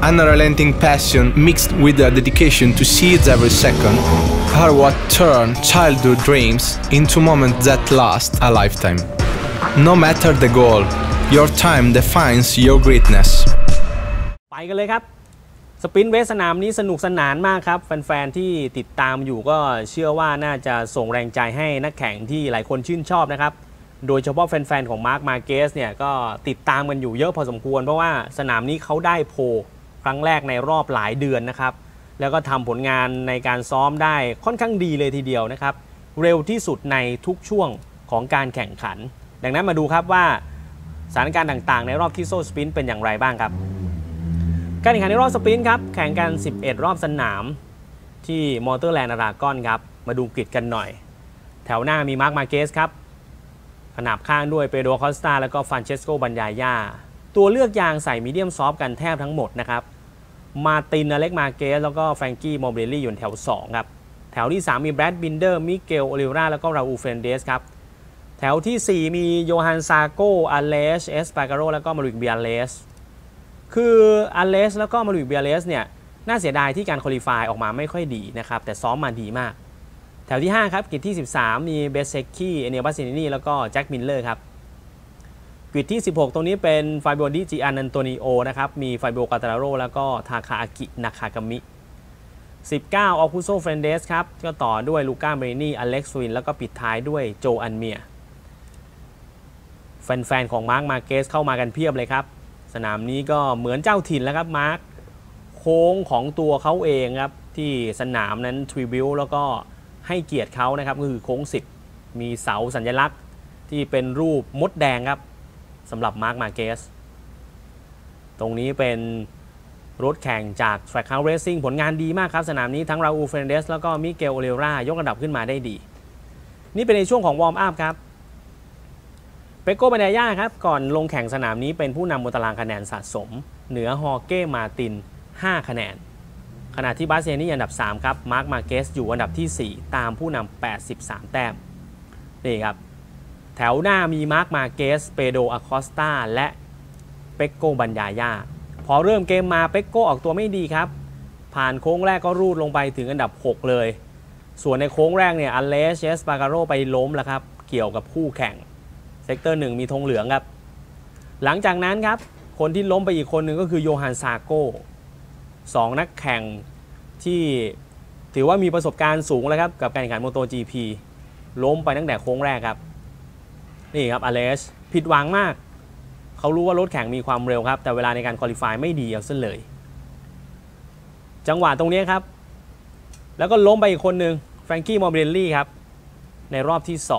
unrelenting passion mixed with a dedication to seize every second are what turn childhood dreams into moments that last a lifetime. No matter the goal, your time defines your greatness. ไปกันเลยครับสปรินต์เรสสนามนี้สนุกสนานมากครับแฟนๆที่ติดตามอยู่ก็เชื่อว่าน่าจะส่งแรงใจให้นักแข่งที่หลายคนชื่นชอบนะครับโดยเฉพาะแฟนๆของมาร์ค มาร์เกสเนี่ยก็ติดตามกันอยู่เยอะพอสมควรเพราะว่าสนามนี้เขาได้โพลครั้งแรกในรอบหลายเดือนนะครับแล้วก็ทำผลงานในการซ้อมได้ค่อนข้างดีเลยทีเดียวนะครับเร็วที่สุดในทุกช่วงของการแข่งขันดังนั้นมาดูครับว่าสถานการณ์ต่างๆในรอบที่โซ่สปรินต์เป็นอย่างไรบ้างครับการแข่งขันในรอบสปรินต์ครับแข่งกัน11รอบสนามที่มอเตอร์แลนด์ดรากอนครับมาดูกริดกันหน่อยแถวหน้ามีมาร์ค มาร์เกสครับขนาบข้างด้วยเปโดร คอสตาแล้วก็ฟรานเชสโก บัญญาญ่าตัวเลือกยางใส่มีเดียมซอฟต์กันแทบทั้งหมดนะครับมาติน อเล็ก มาร์เกสแล้วก็แฟรงกี้ มอร์เบลลี่อยู่แถว2ครับแถวที่3มีแบรด บินเดอร์ มิเกล โอลิเวราแล้วก็ราอูล เฟรนเดสครับแถวที่4มีโยฮัน ซาโก อเลช เอสปาการโรแล้วก็มาริก เบียเลสคืออเลชแล้วก็มาริก เบียเลสเนี่ยน่าเสียดายที่การควอลิฟายออกมาไม่ค่อยดีนะครับแต่ซ้อมมาดีมากแถวที่5ครับกริดที่13มีเบสเซกกี้ เอเนียล บาสซินีแล้วก็แจ็ค มิลเลอร์ครับกริดที่16ตรงนี้เป็นไฟโบดิจิอัน อันโตนิโอนะครับมีไฟโบ กาตาโรแล้วก็ทาคาอากิ นาคากามิ19 ออคุโซ เฟรนเดสครับก็ต่อด้วยลูก้า เมรินี อเล็กซ์ วินแล้วก็ปิดท้ายด้วยโจ อันเมียแฟนๆของมาร์ค มาร์เกสเข้ามากันเพียบเลยครับสนามนี้ก็เหมือนเจ้าถิ่นแล้วครับมาร์คโค้งของตัวเขาเองครับที่สนามนั้นทริบิวแล้วก็ให้เกียรติเขานะครับก็คือโค้ง10มีเสาสัญลักษณ์ที่เป็นรูปมดแดงครับสำหรับมาร์ค มาร์เกสตรงนี้เป็นรถแข่งจาก Trackhouse Racing ผลงานดีมากครับสนามนี้ทั้งราอูล เฟรนเดสแล้วก็มิเกล โอลิเวรายกระดับขึ้นมาได้ดีนี่เป็นในช่วงของวอร์มอัพครับเปโก้ บัญญาญ่าครับก่อนลงแข่งสนามนี้เป็นผู้นำบนตารางคะแนนสะสมเหนือฮอเก้ มาติน5คะแนนขณะที่บาสเซนี่อันดับ3ครับมาร์ค มาร์เกสอยู่อันดับที่4ตามผู้นำ83แต้มนี่ครับแถวหน้ามีมาร์ค มาร์เกส เปโดร อคอสตาและเปโก้ บัญญาญ่าพอเริ่มเกมมาเปโก้ออกตัวไม่ดีครับผ่านโค้งแรกก็รูดลงไปถึงอันดับ6เลยส่วนในโค้งแรกเนี่ยอเลช เอสปาการโรไปล้มแล้วครับเกี่ยวกับคู่แข่งเซกเตอร์1มีธงเหลืองครับหลังจากนั้นครับคนที่ล้มไปอีกคนหนึ่งก็คือโยฮัน ซาโก้2นักแข่งที่ถือว่ามีประสบการณ์สูงแล้วครับกับการแข่งขัน MotoGP ล้มไปตั้งแต่โค้งแรกครับนี่ครับอเลชผิดหวังมากเขารู้ว่ารถแข่งมีความเร็วครับแต่เวลาในการควอลิฟายไม่ดีเอาซะเลยจังหวะตรงนี้ครับแล้วก็ล้มไปอีกคนหนึ่งแฟรงกี้ มอร์เบลลี่ครับในรอบที่2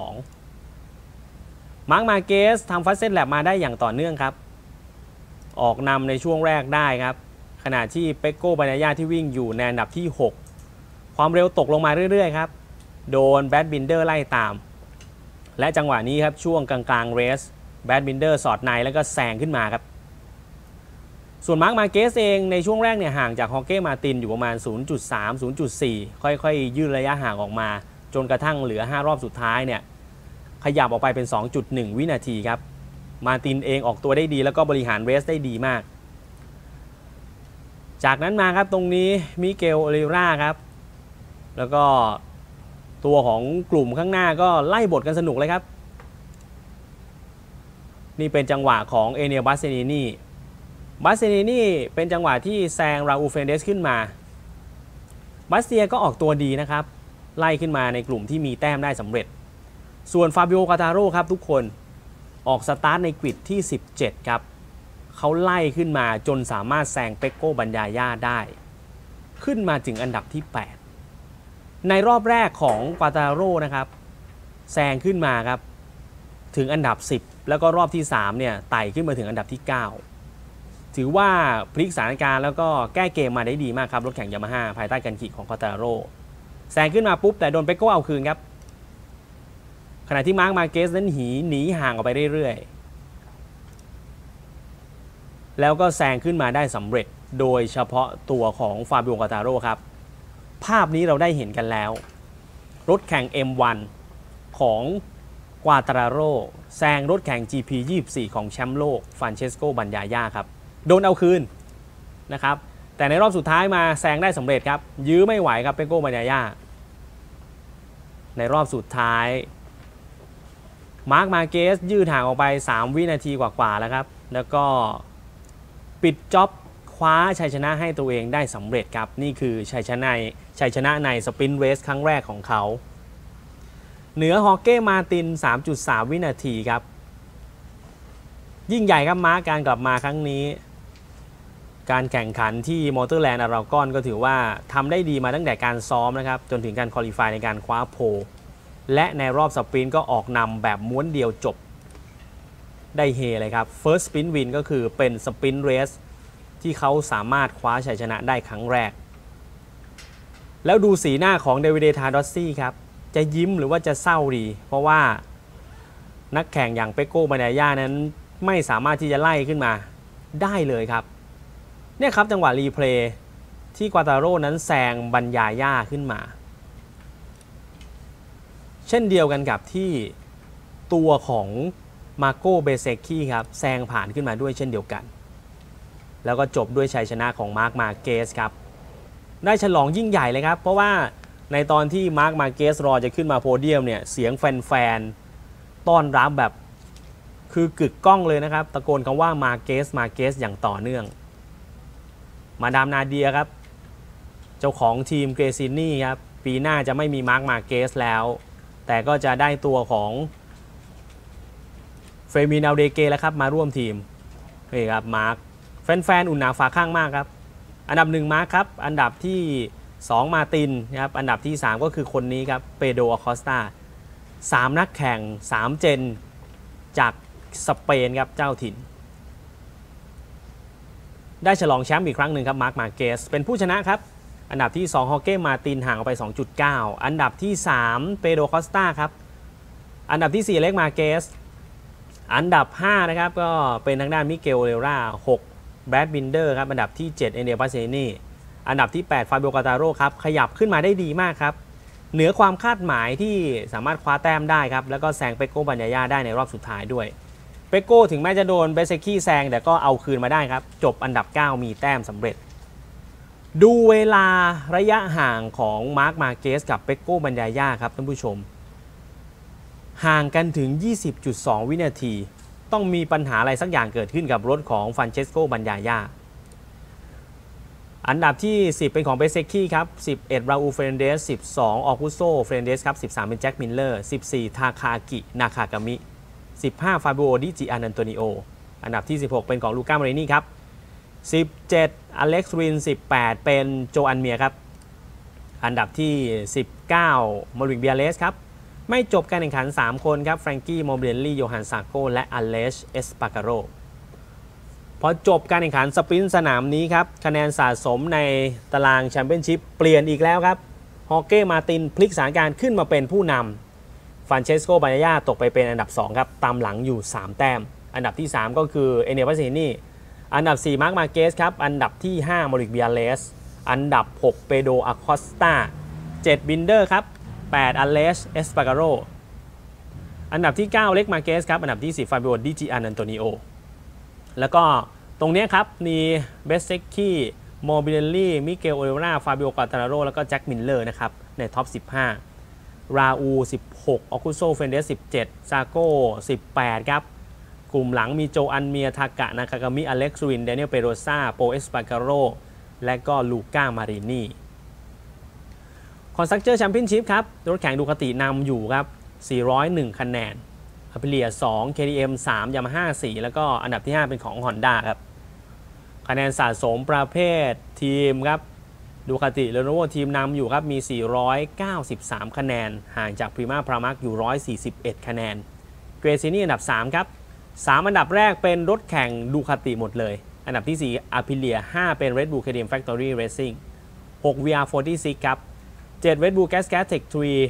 มาร์ค มาร์เกสทำฟัสเซตแลบมาได้อย่างต่อเนื่องครับออกนำในช่วงแรกได้ครับขณะที่เปโก้ บัญญาญ่าที่วิ่งอยู่ในอันดับที่6ความเร็วตกลงมาเรื่อยๆครับโดนแบด บินเดอร์ไล่ตามและจังหวะนี้ครับช่วงกลางๆเรสแบด บินเดอร์สอดในแล้วก็แซงขึ้นมาครับส่วนมาร์ค มาร์เกสเองในช่วงแรกเนี่ยห่างจากฮอเก้ มาตินอยู่ประมาณ 0.3 0.4 ค่อยๆยืดระยะห่างออกมาจนกระทั่งเหลือ5รอบสุดท้ายเนี่ยขยับออกไปเป็น 2.1 วินาทีครับมาตินเองออกตัวได้ดีแล้วก็บริหารเรสได้ดีมากจากนั้นมาครับตรงนี้มิเกล โอลิเวราครับแล้วก็ตัวของกลุ่มข้างหน้าก็ไล่บทกันสนุกเลยครับนี่เป็นจังหวะของเอเนียล บาสเซนีนี่เป็นจังหวะที่แซงราอูล เฟรนเดสขึ้นมาบาสเตียก็ออกตัวดีนะครับไล่ขึ้นมาในกลุ่มที่มีแต้มได้สำเร็จส่วนฟาบิโอ กาตาโร่ครับทุกคนออกสตาร์ทในกริดที่17ครับเขาไล่ขึ้นมาจนสามารถแซงเปโก้ บัญญาญ่าได้ขึ้นมาถึงอันดับที่8ในรอบแรกของกาตาโร่นะครับแซงขึ้นมาครับถึงอันดับ10แล้วก็รอบที่3เนี่ยไต่ขึ้นมาถึงอันดับที่9ถือว่าพลิกสถานการณ์แล้วก็แก้เกมมาได้ดีมากครับรถแข่งยามาฮ่าภายใต้การขี่ของกาตาโร่แซงขึ้นมาปุ๊บแต่โดนเปโก้เอาคืนครับขณะที่มาร์ค มาร์เกสนั้นหนีห่างออกไปเรื่อยๆแล้วก็แซงขึ้นมาได้สำเร็จโดยเฉพาะตัวของฟาบิโอ กาตาโร่ครับภาพนี้เราได้เห็นกันแล้วรถแข่ง M1 ของกวาตาโร่แซงรถแข่ง GP24 ของแชมป์โลกฟรานเชสโก บัญญาญ่าครับโดนเอาคืนนะครับแต่ในรอบสุดท้ายมาแซงได้สำเร็จครับยื้อไม่ไหวครับเปโก้บาญญาในรอบสุดท้ายมาร์คมาเกสยืดห่างออกไป3วินาทีกว่าๆแล้วครับแล้วก็ปิดจ็อบคว้าชัยชนะให้ตัวเองได้สำเร็จครับนี่คือชัยชนะในสปรินต์เรสครั้งแรกของเขาเหนือฮอร์เก้มาติน 3.3 วินาทีครับยิ่งใหญ่ครับมาร์คการกลับมาครั้งนี้การแข่งขันที่มอเตอร์แลนด์อารากอนก็ถือว่าทำได้ดีมาตั้งแต่การซ้อมนะครับจนถึงการควอลิฟายในการคว้าโพลและในรอบสปรินต์ก็ออกนำแบบม้วนเดียวจบได้เฮเลยครับ First Sprint Win ก็คือเป็นสปรินต์เรสที่เขาสามารถคว้าชัยชนะได้ครั้งแรกแล้วดูสีหน้าของเดวิด ทาดอสซี่ครับจะยิ้มหรือว่าจะเศร้าดีเพราะว่านักแข่งอย่างเปโก้บาญญานั้นไม่สามารถที่จะไล่ขึ้นมาได้เลยครับเนี่ยครับจังหวะรีเพลย์ที่ควาตาโร่นั้นแซงบาญญาขึ้นมาเช่นเดียวกันกับที่ตัวของมาโกเบเซกี้ครับแซงผ่านขึ้นมาด้วยเช่นเดียวกันแล้วก็จบด้วยชัยชนะของมาร์คมาเกสครับได้ฉลองยิ่งใหญ่เลยครับเพราะว่าในตอนที่มาร์คมาเกสรอจะขึ้นมาโพเดียมเนี่ยเสียงแฟนๆต้อนรับแบบคือกึกก้องเลยนะครับตะโกนคำว่ามาเกสอย่างต่อเนื่องมาดามนาเดียครับเจ้าของทีมเกรซินี่ครับปีหน้าจะไม่มีมาร์คมาเกสแล้วแต่ก็จะได้ตัวของเฟรมิน อัลเดเกแล้วครับมาร่วมทีมนี่ครับมาร์คแฟนๆอุ่นหนาฝาข้างมากครับอันดับ1มาร์คครับอันดับที่2มาตินนะครับอันดับที่3ก็คือคนนี้ครับเปโดร อคอสตา3นักแข่ง3เจนจากสเปนครับเจ้าถิ่นได้ฉลองแชมป์อีกครั้งหนึ่งครับมาร์คมาเกสเป็นผู้ชนะครับอันดับที่2ฮอร์เก้มาตินห่างออกไป 2.9 อันดับที่3เปโดร คอสตาครับอันดับที่4เล็กมาเกสอันดับ5นะครับก็เป็นทางด้านมิเกล เรล่า6แบรดบินเดอร์ครับอันดับที่7เอเนล ปาเซนีอันดับที่8ฟาบิโอ กาตาโร่ครับขยับขึ้นมาได้ดีมากครับเหนือความคาดหมายที่สามารถคว้าแต้มได้ครับแล้วก็แซงเปโก้บาญญาได้ในรอบสุดท้ายด้วยเปโก้ถึงแม้จะโดนเบเซกี้แซงแต่ก็เอาคืนมาได้ครับจบอันดับ9มีแต้มสำเร็จดูเวลาระยะห่างของมาร์คมาเกสกับเปโก้บาญญาครับท่านผู้ชมห่างกันถึง 20.2 วินาทีต้องมีปัญหาอะไรสักอย่างเกิดขึ้นกับรถของฟรานเชสโกบาญญาอันดับที่10เป็นของเบเซกี้ครับ11ราอูล เฟรนเดส12ออกุโซ เฟรนเดสครับ13เป็นแจ็ค มิลเลอร์14ทาคากิ นาคากามิ15ฟาบิโอ ดิจิอานันโตนิโออันดับที่16เป็นของลูก้า มาเรนี่ครับ17อเล็กซ์ ริน18เป็นโจอันเมียครับอันดับที่19มอริก เบียเลสครับไม่จบการแข่งขัน3คนครับแฟรงกี้ โมเบลลี่ โยฮัน ซาโกและอเลช เอสปาการโรพอจบการแข่งขันสปรินต์สนามนี้ครับคะแนนสะสมในตารางแชมเปี้ยนชิพเปลี่ยนอีกแล้วครับฮอร์เก้ มาตินพลิกสถานการณ์ขึ้นมาเป็นผู้นำฟรานเชสโก บาญญาตกไปเป็นอันดับ2ครับตามหลังอยู่3แต้มอันดับที่3ก็คือเอเนล ปาเซนีอันดับ4มาร์ค มาเกสครับอันดับที่5มอริก เบียเลสอันดับ6เปโดร อคอสตา7บินเดอร์ครับ8อเลช เอสปาการโรอันดับที่9เล็ก มาเกสครับอันดับที่10ฟาบิโอ ดิจิอานันโตนิโอแล้วก็ตรงนี้ครับมีเบสเซกี้ โมบิเลลี่ มิเกล โอเรล่า ฟาบิโอ กาตาโรแล้วก็แจ็ค มิลเลอร์นะครับในท็อป15ราอู16ออคุโซ เฟนเดส17ซาโก้18ครับกลุ่มหลังมีโจอันเมีย ทากะ นาคากามิ อเล็กซ์ ริน เดเนียล เปโรซาโป เอสปาการโรและก็ลูก้า มารินีคอนสตรัคเจอร์แชมเปี้ยนชิพครับรถแข่งดูคาตินำอยู่ครับ401คะแนนอัพเลีย2 KTM 3 Yamaha 4แล้วก็อันดับที่5เป็นของ Honda ครับคะแนนสะสมประเภททีมครับดูคาติเรโนโวทีมนำอยู่ครับมี493คะแนนห่างจากพรีมาพรามักอยู่141คะแนนเกรซินี่อันดับ3ครับ3อันดับแรกเป็นรถแข่งดูคาติหมดเลยอันดับที่4อัพเลีย5เป็น Red Bull KTM Factory Racing 6 VR46 ครับ7 Red Bull Gas Tech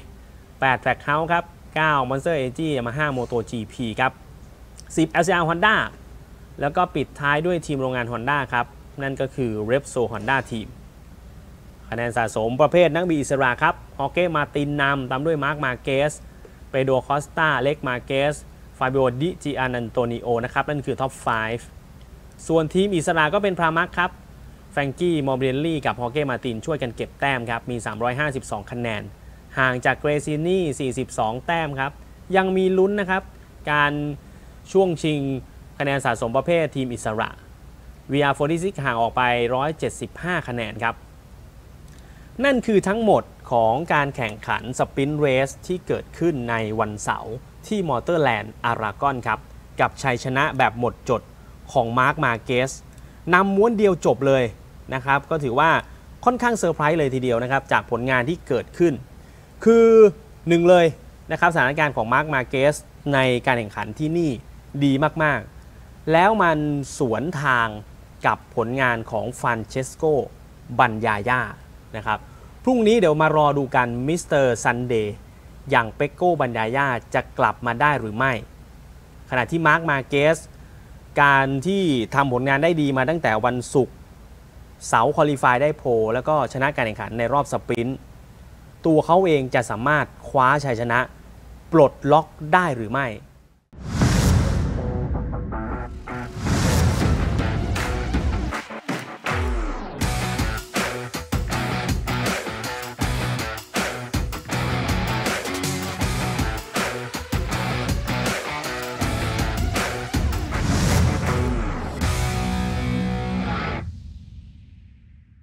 3 8 Trackhouse ครับ9 Monster Energy Yamaha MotoGP ครับ10 LCR Honda แล้วก็ปิดท้ายด้วยทีมโรงงาน Honda ครับนั่นก็คือ Repsol Honda Team คะแนนสะสมประเภทนักบินอิสระครับฮอร์เก้ มาตินนำตามด้วยมาร์ค มาเกสเปโดร คอสตาเล็ก มาเกสฟาบิโอ ดิจิอานันโตนิโอนะครับนั่นคือท็อป5ส่วนทีมอิสระก็เป็นพรามักครับแฟรงกี้มอร์เบรลลี่กับฮอเก้มาตินช่วยกันเก็บแต้มครับมี352คะแนนห่างจากเกรซินี่42แต้มครับยังมีลุ้นนะครับการช่วงชิงคะแนนสะสมประเภททีมอิสระ VR46 ห่างออกไป175คะแนนครับนั่นคือทั้งหมดของการแข่งขันสปรินต์เรสที่เกิดขึ้นในวันเสาร์ที่มอเตอร์แลนด์อารากอนครับกับชัยชนะแบบหมดจดของมาร์ค มาร์เกสนำม้วนเดียวจบเลยนะครับก็ถือว่าค่อนข้างเซอร์ไพรส์เลยทีเดียวนะครับจากผลงานที่เกิดขึ้นคือหนึ่งเลยนะครับสถานการณ์ของมาร์ค มาร์เกสในการแข่งขันที่นี่ดีมากๆแล้วมันสวนทางกับผลงานของฟรานเชสโก บันยาย่านะครับพรุ่งนี้เดี๋ยวมารอดูกันมิสเตอร์ซันเดย์อย่างเปกโก้ บันยาย่าจะกลับมาได้หรือไม่ขณะที่มาร์ค มาร์เกสการที่ทำผลงานได้ดีมาตั้งแต่วันศุกร์เสาร์ควอลิฟายได้โพลแล้วก็ชนะการแข่งขันในรอบสปรินต์ตัวเขาเองจะสามารถคว้าชัยชนะปลดล็อกได้หรือไม่